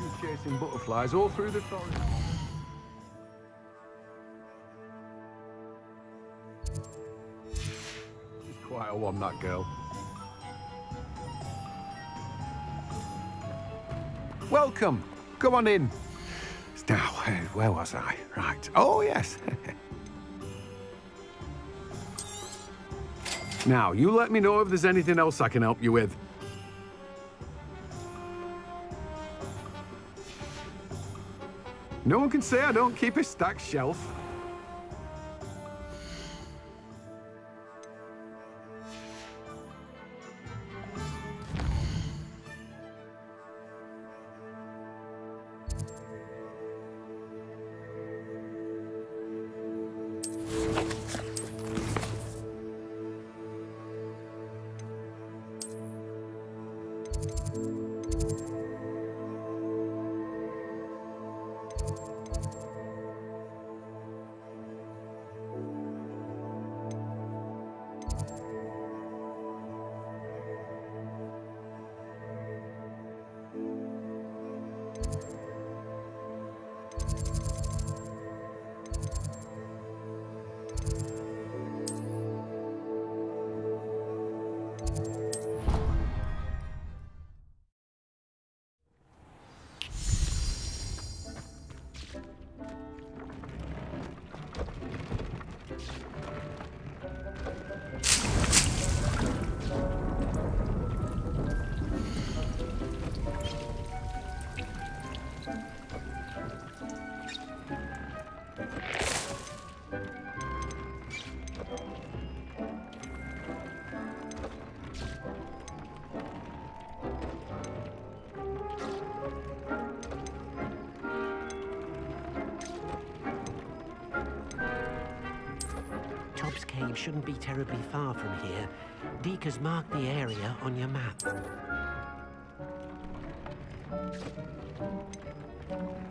chasing butterflies all through the forest. She's quite a one, that girl. Welcome. Come on in. Now, where was I? Right. Oh, yes. Now, you let me know if there's anything else I can help you with. No one can say I don't keep a stacked shelf. Tobbs Cave shouldn't be terribly far from here. Deke has marked the area on your map.